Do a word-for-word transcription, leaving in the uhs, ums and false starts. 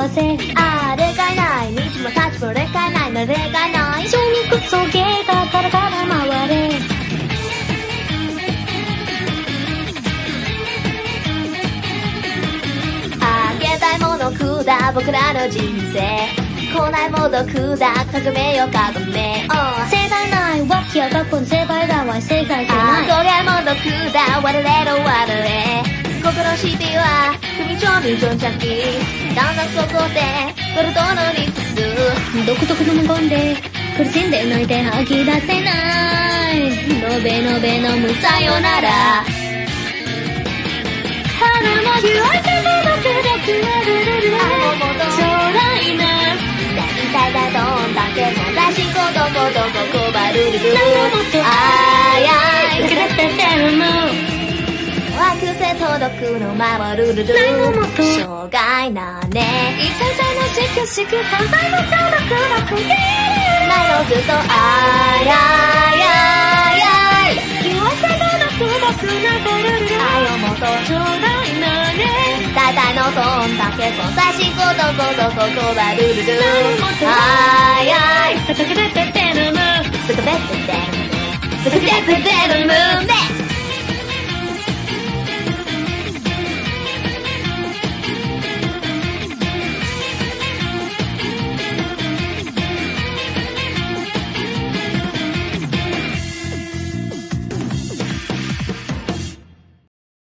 幸せ。 あー例外ない道も立ちも例外ないの例外ない一緒にクソゲーがガラガラ回れ。 あげたいものくだ僕らの人生来ないものくだ革命よ革命正解ないわきや学校の正解だわ正解じゃない。 あこげものくだ我れろ我れ心しては組長にジョンチャキだんだんそこでゴルドのリップス独特の無言で苦しんで泣いて吐き出せない。のべのべのむさよなら春も日は届くでくれるるる将来な大体だどんだけ存在し子供どここばるるるああーやいくれててるの惑星届くの守るるる障害なね一体のしくしく反対の届くのくげるないのずっとあーやーやーやー言わせ届く僕なべるるる愛をもと将来なね大体のどんだけ存在し子供どここばるるるあーやーいくれててるのすぐべっててるすぐべっててるね